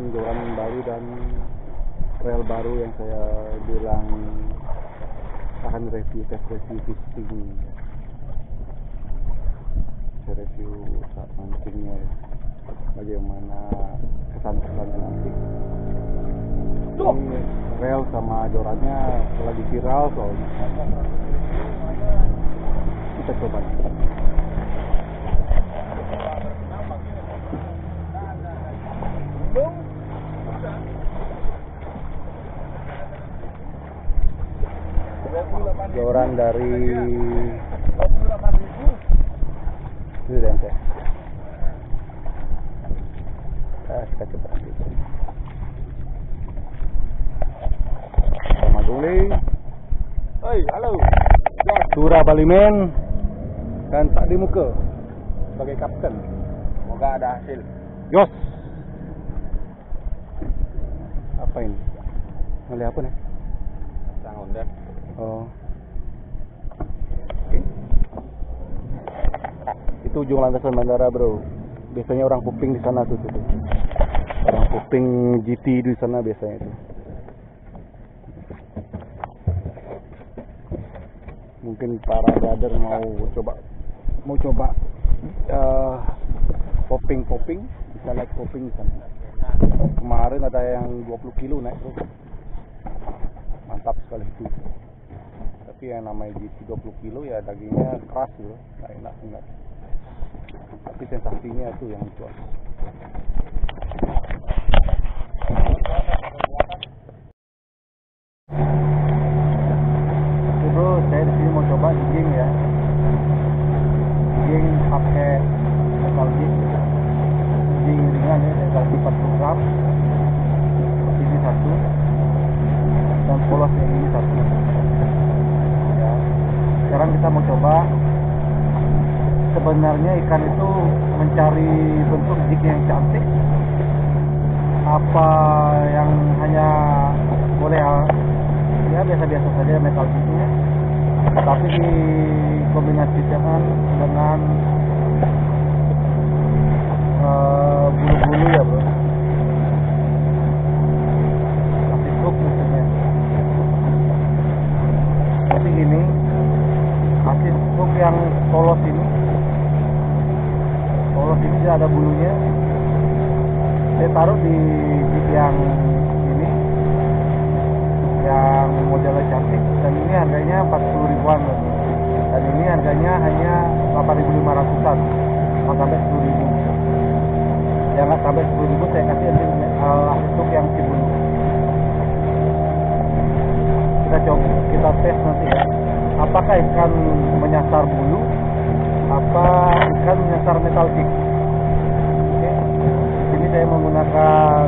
Mancing Joran baru dan rel baru yang saya bilang akan tes review fishing. Saya review saat mancingnya ya, bagaimana kesan-kesannya nanti. Ini rel sama jorannya lagi viral soalnya. Kita coba. Joran dari Tridentech. Kita coba nanti. Sama Guli. Hei, halo. Surah Balimen dan tak di muka sebagai kapten. Semoga ada hasil. Yos. Apa ini? Melihat apa nih? Sang Honda. Oh. Okay. Itu ujung landasan bandara, bro. Biasanya orang kuping di sana tuh. Orang kuping GT di sana biasanya tuh. Mungkin para brother mau coba popping, bisa naik popping di sana. Kemarin ada yang 20 kilo naik tuh. Mantap sekali itu. Tapi yang namanya GT 20 kilo ya dagingnya keras loh, nggak enak enggak. Tapi sensasinya itu yang jual. Oke bro, saya di sini mau coba jigging ya. Jigging pakai metal jig. Jigging ringan ya, metal 40 gram. Ini satu. Dan polos yang ini satu. Ya. Sekarang kita mau coba. Sebenarnya ikan itu mencari bentuk jig yang cantik, apa yang hanya boleh ya biasa-biasa saja metal jignya, tapi dikombinasikan dengan bulu-bulu ya bro, plastik hook misalnya. Tapi gini, plastik hook yang polos ini ada bulunya. Saya taruh di yang ini, yang modelnya cantik, dan ini harganya 40 ribuan loh. Dan ini harganya hanya 8.500an, sampai 10 ribu. Jangan sampai 10 ribu, saya kasih untuk yang si bulu. Kita tes nanti ya, apakah ikan menyasar bulu, apa ikan menyasar metal jig. Ini saya menggunakan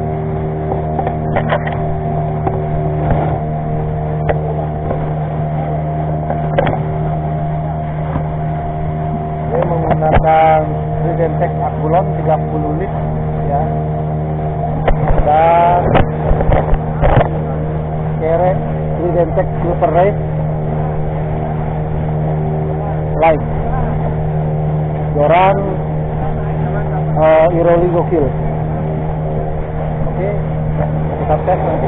Tridentech Acullon 30 lit ya, dan kerek Tridentech Super Race Light Joran Iroly Gokil. Oke, kita tes nanti.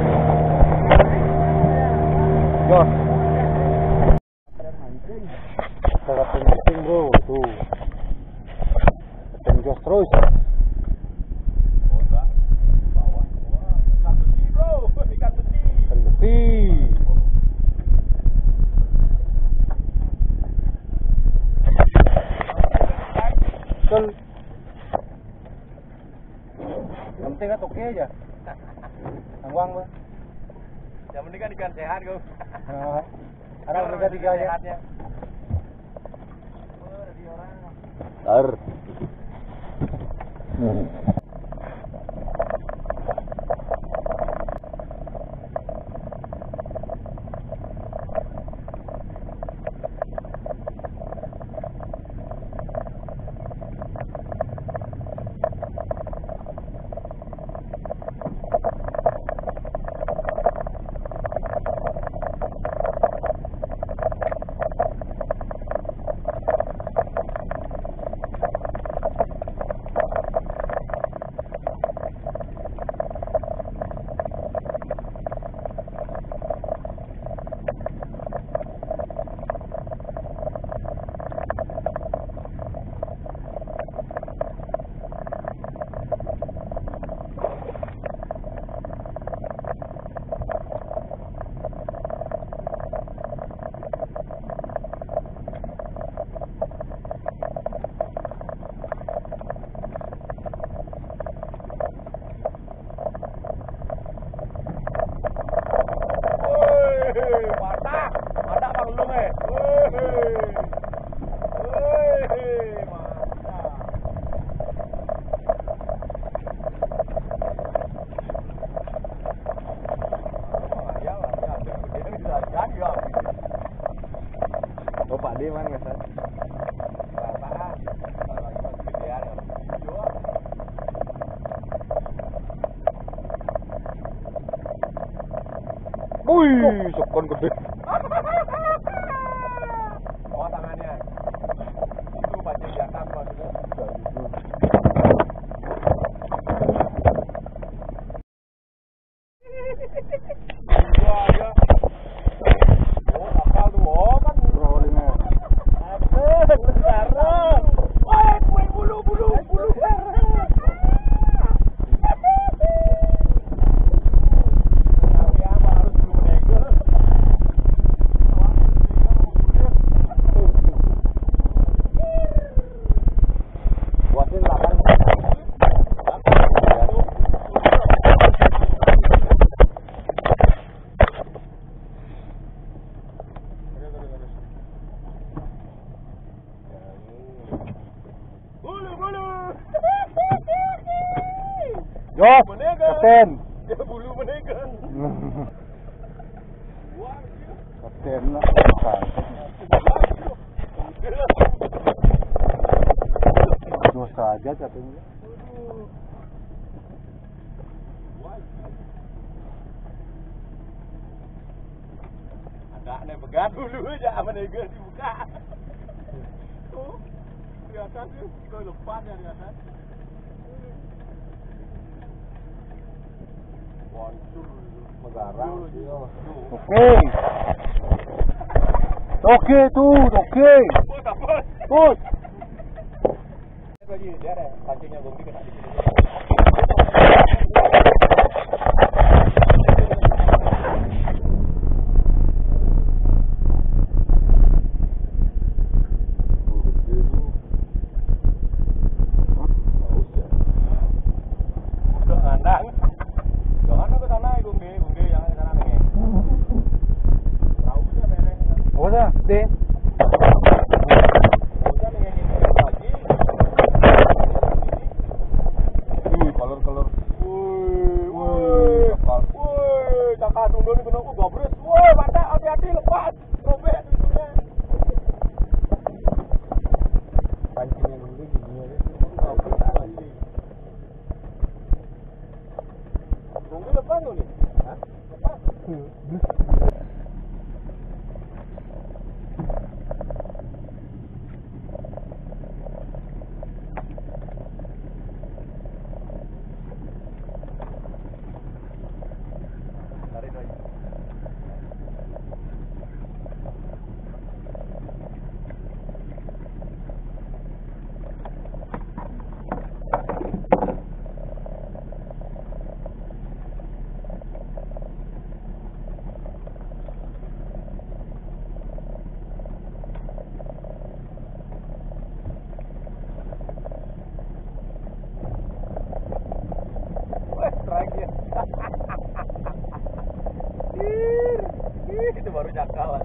Jos. Cara mancing bro, tuh. Mancing jos terus. Ikan besi. Betul. Yang penting kan oke aja. Angwang bang. Yang penting kan ikan sehat kau. Nah, ada harga 3 aja. Dar. Wih, sekon gede. Bawa tangannya. Itu pancing jagat maksudnya. Yo, kapten. Dia bulu menekan. Kapten lah. Dosa aja katanya. Agaknya begat dulu aja menekan dibuka. Tuh, di atas tuh, kalau lepas ya di atas. Oke tuh, oke. Put. Dia ada pancingnya gong dikit di sini. Itu baru jakalan.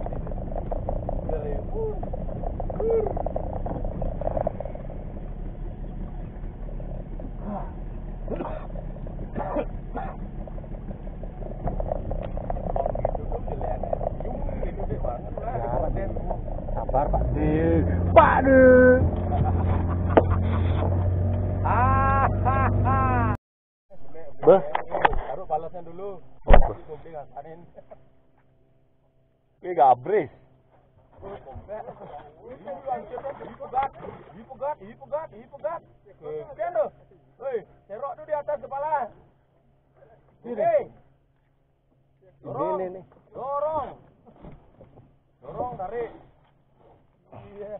Sabar Pak D. Pak D. Beh, taruh balasnya dulu. Oh, Ini gabris. Dipegat. Kian tuh. Woi, serok tuh di atas kepala. Ini. Dorong. Ini. Dorong, tarik. Iya.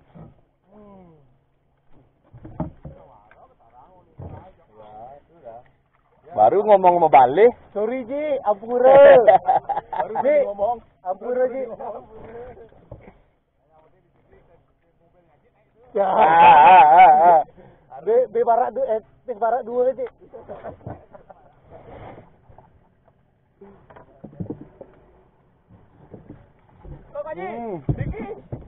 Ya, sudah. baru ngomong sama balik. Sorry Ji, ampura. Baru Ji ngomong, ampura Ji. Ya. Be barak dua Ji. Kok Ji? Diki.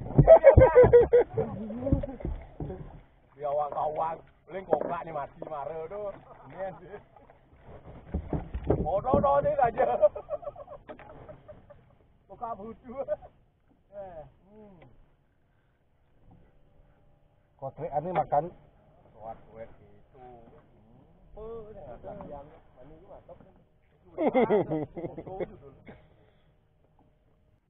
Ya awang-awang, paling kokak nih mati mare tuh. Ini sih. Oh, ini aja. Kokak budu. Kotrekan ini makan Kuat itu. Yang ada yang mani itu mantap.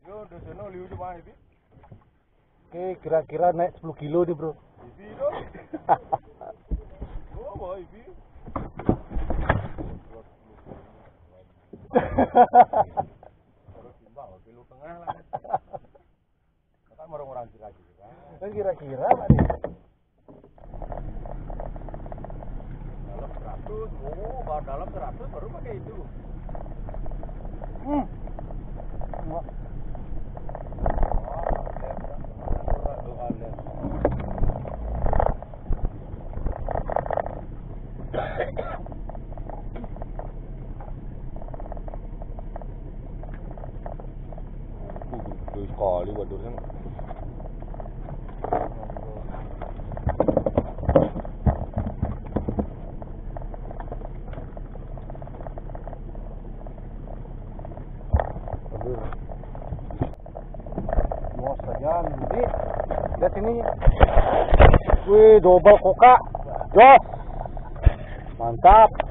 Yo, di sana liu cuma ini. Oke, kira-kira naik 10 kilo nih bro. Ini dong. Oh, mau ini. Harus timbang, kilo tengah lah. Kan orang-orang kira-kira. Kan kira-kira tadi. Dalam 100, baru dalam 100 baru pakai itu. Wah. Sekali wadurnya. Bos saja nanti. Lihat sini. Wih, double koka. Jos. Mantap.